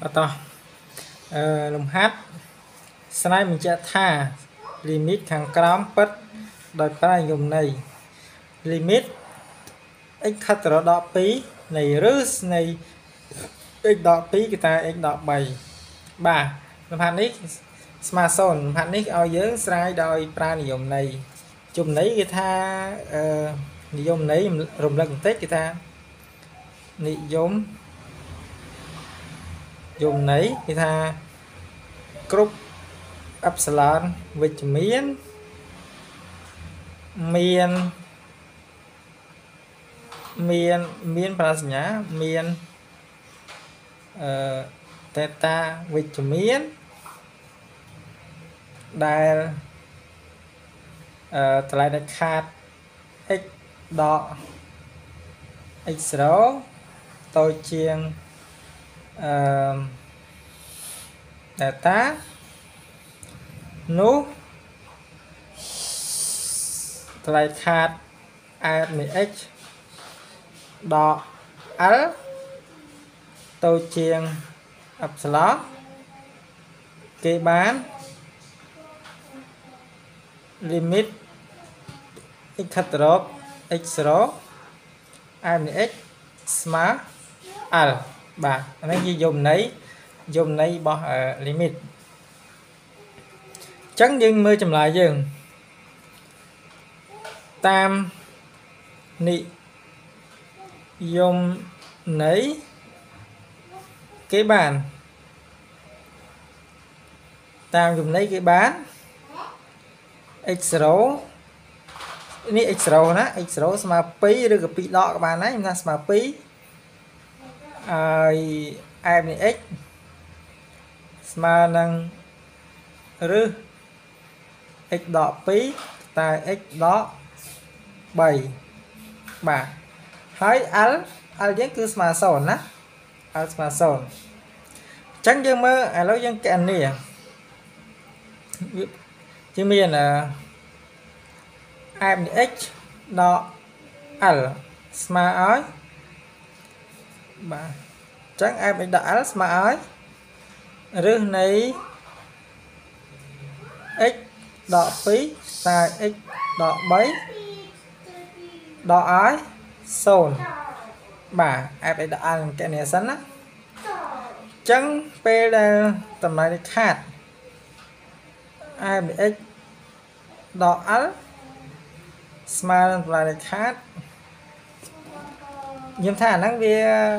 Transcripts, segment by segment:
ต่อลมฮัดสไนมันจะท่าลิมิตខាងក្រោមពិតដោយប្រើយមន័យ limit x ខិតទៅរក2នៃឬនៃ x ដក2គឺថា x ដក3បាទលំហាត់នេះស្មើ0លំហាត់នេះឲ្យយើងស្រាយដោយប្រើនិយមន័យចំណីគឺថានិយមន័យរំលឹកបន្តិចគឺថានិយមន័យគឺថាគ្រប់អេបស៊ីឡនវិជ្ជមានមានប្រាសញ្ញាមានតេតាវិជ្ជមានដែលតម្លៃដាច់ខាត x ដក x0 តូចជាងdata នោះតម្លៃខាត f នៃ x ដក l តូចជាង epsilon គេបាន limit x ខិតទៅរក x0 f នៃ x ស្មើ l បាទអានេះជាយមន័យរបស់ limit អញ្ចឹងយើងមើលចម្លើយយើងតាមនិយមន័យគេបានតាមយមន័យគេបាន x0 នេះ x0 ណា x0 ស្មើ2ឬក៏2ដកក៏បានដែរខ្ញុំថាស្មើ2ហើយ f នៃ x ស្មើនឹងឬ x ដក2តែ x ដក3បាទហើយ l យើងគឺស្មើ0ណា l ស្មើ0អញ្ចឹងយើងមើលឥឡូវយើងកណនាជាមានf នៃ x ដក l ស្មើឲ្យបាទអញ្ចឹង f នៃ ដក l ស្មើឲ្យរឹសនៃ x ដក2តែ x ដក3ដកឲ្យ0បាទ f នៃ ដក l កណនាសិនណាអញ្ចឹងពេលដែលតម្លៃនេះខាត f នៃ x ដក l ស្មើនឹងតម្លៃនេះខាតខ្ញុំថាអាហ្នឹងវា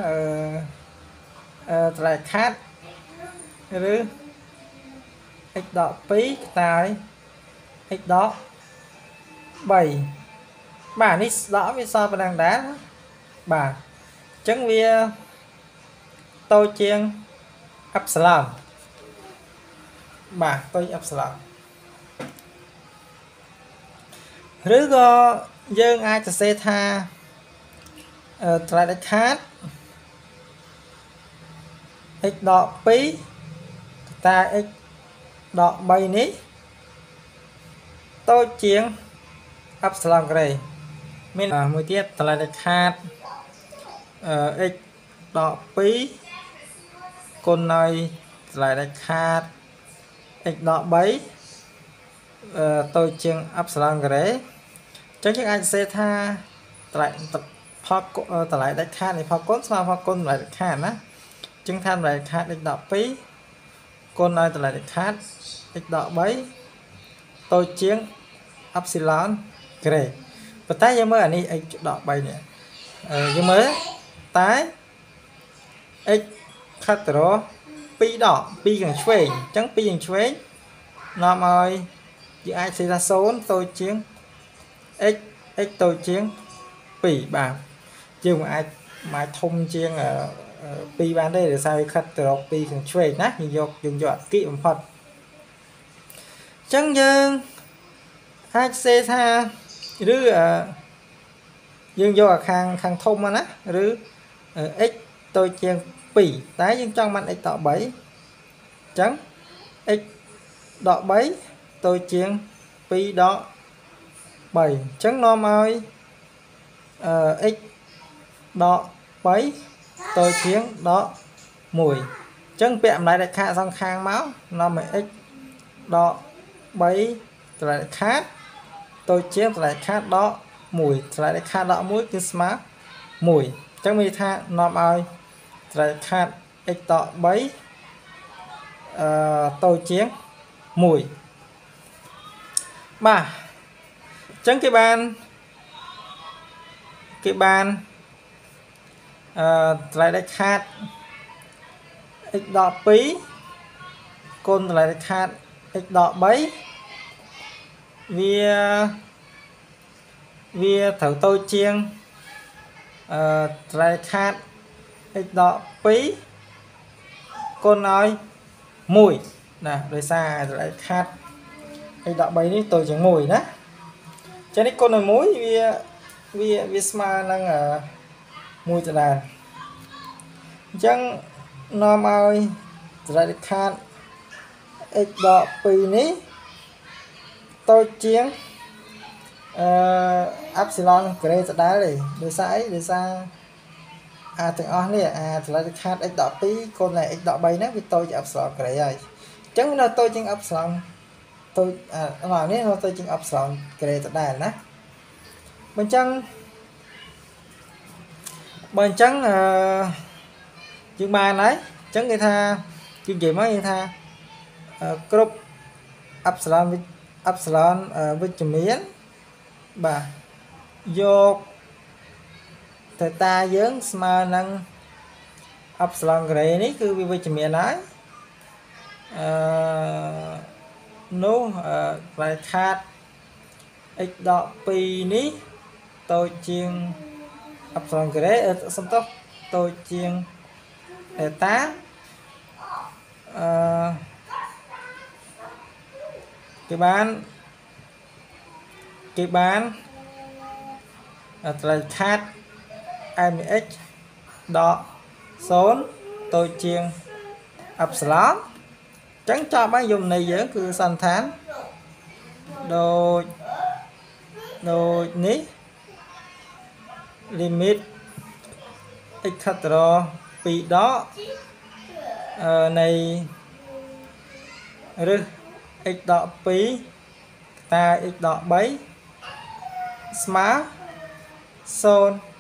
តម្លៃខាតឬ x ដក2តែ x ដក3បាទនេះដកវាសល់ប៉ុណ្ណឹងដែរបាទអញ្ចឹងវាតូចជាង epsilon បាទតូច epsilon ឬក៏យើងអាចសរសេរថាតម្លៃដាច់ខាត x ដក2តែ x ដក3នេះតូចជាង epsilon ក្រេមានមួយទៀតតម្លៃដាច់ខាតx ដក2គុណឲ្យតម្លៃដាច់ខាត x ដក3តូចជាង epsilon ក្រេអញ្ចឹងយើងអាចសរសេរថាតម្លៃដាច់ខាតនៃផលគុណស្មើផលគុណតម្លៃដាច់ខាតណាអញ្ចឹងថាតម្លៃដាច់ខាត x ដក2គុណឲ្យតម្លៃដាច់ខាត x ដក3តូចជាង epsilon ក្រេប៉ុន្តែយើងមើលអានេះ x ដក3នេះយើងមើលតែ x ខិតទៅរក2ដក2ខាងឆ្វេងអញ្ចឹង2ខាងឆ្វេងនាំឲ្យយើងអាចសេថា0តូចជាង x តូចជាង2បាទយើងមិនអាចធំជាង2បានទេដោយសារវាខិតទៅរក2ខាងឆ្វេងណាយើងយកអគិបំផុតអញ្ចឹងយើងអាចសេថាឬយើងយកអាខាងធំណាឬ x តូចជាង2តែយើងចង់បាន x ដក3អញ្ចឹង x ដក3តូចជាង2ដក3អញ្ចឹងនាំឲ្យx ដក3តូចជាងដក1 chân bẹm lại đại khát xong khang máu nó mới x đó bấy lại khát tôi chiếm lại khát đó mùi lại khát đó mũi cứ smart mùi chẳng mi tha nòm ơi lại khát x đó bấy tôi chiếm mùi mà chẳng cái bàn lại đại khát x đó pí côn lại khát x đó bấy vì thử tôi chiêng lại khát x đó pí côn nói mùi nè rồi xa lại khát x đó bấy đi tôi chẳng mùi đó cho nên con nói mùi vì sma đang ở mùi từ đàn chẳng nó ơi lại khát x đó pí ní tôi chiếng epsilon gray sẽ đá đi để xa từng on này lại khát x đỏ tí con này x đỏ bay nó vì tôi chỉ epsilon gray rồi chẳng là tôi chính epsilon tôi nói này tôi chính epsilon gray sẽ đá nè bên trắng chương ba đấy chẳng người ta chương gì mới người ta group epsilon với chữ miến bà vô thời ta dớn mà năng epsilon gray ní cứ với chữ miến ấy nó phải khát x đỏ pi ní tôi chiên epsilon gray ở xong tóc tôi chiên để tá cái bán lại khát mx đỏ số tôi chiên epsilon chẳng cho bán dùng này dễ cứ sanh thán đồ ní limit x khatra pi đó này rư x đỏ pi ta x đỏ bấy smart zone